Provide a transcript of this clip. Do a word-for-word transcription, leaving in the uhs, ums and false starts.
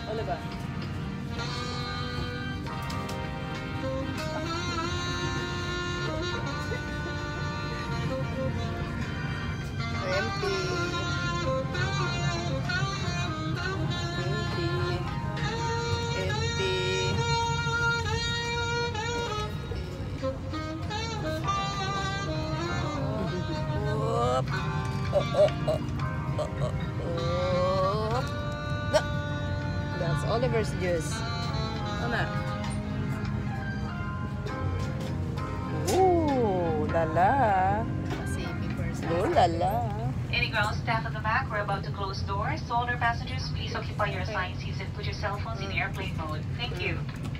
Ano ba? Empty. Empty. Empty. Oop. Oh, oh, oh. Oh, oh, oh. No. That's Oliver's juice. Mama. Ooh, lala. Oh, lala. Any ground staff at the back, we're about to close doors. So all our passengers, please occupy your assigned seats and put your cell phones in airplane mode. Thank you.